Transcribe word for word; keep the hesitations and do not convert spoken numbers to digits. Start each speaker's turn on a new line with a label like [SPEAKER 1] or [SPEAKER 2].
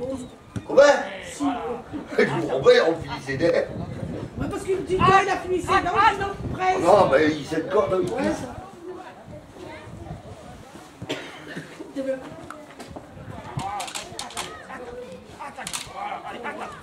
[SPEAKER 1] Robin Robin, on finissait d'air.
[SPEAKER 2] Ouais, parce qu'il me dit qu'il a fini ses dents, sinon presse.
[SPEAKER 1] Non, mais il s'est de corde.
[SPEAKER 2] Ouais, ça.
[SPEAKER 3] Allez, attaque.